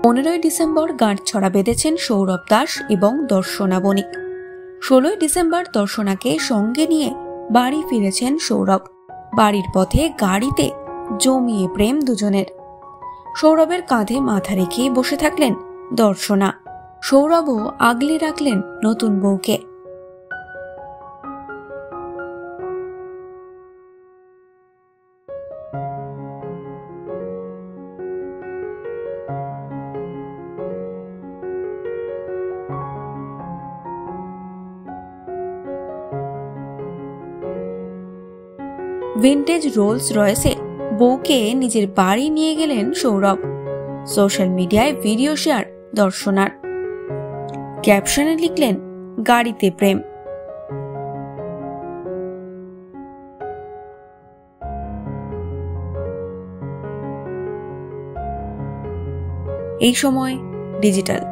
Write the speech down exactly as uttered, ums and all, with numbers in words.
পনেরোই ডিসেম্বর গাঁটছড়া বেঁধেছেন সৌরভ দাস এবং দর্শনা বণিক। ষোলোই ডিসেম্বর দর্শনাকে সঙ্গে নিয়ে বাড়ি ফিরেছেন সৌরভ। বাড়ির পথে গাড়িতে জমিয়ে প্রেম দুজনের। সৌরভের কাঁধে মাথা রেখে বসে থাকলেন দর্শনা। সৌরভও আগলে রাখলেন নতুন বউকে। ভিন্টেজ রোলস রয়েসে বউকে নিজের বাড়ি নিয়ে গেলেন সৌরভ। সোশ্যাল মিডিয়ায় ভিডিও শেয়ার দর্শনার। ক্যাপশনে লিখলেন, গাড়িতে প্রেম। এই সময় ডিজিটাল।